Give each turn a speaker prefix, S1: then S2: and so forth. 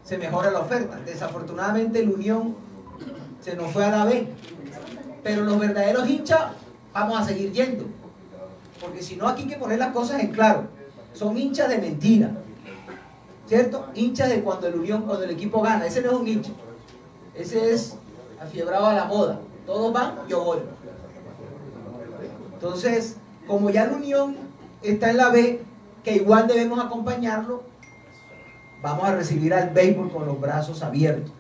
S1: se mejora la oferta. Desafortunadamente la Unión se nos fue a la B, pero los verdaderos hinchas vamos a seguir yendo, porque si no aquí hay que poner las cosas en claro. Son hinchas de mentira, ¿cierto? Hinchas de cuando cuando el equipo gana. Ese no es un hincha, ese es afiebrado a la moda. Todos van, yo voy. Entonces, como ya la Unión está en la B, que igual debemos acompañarlo, vamos a recibir al béisbol con los brazos abiertos.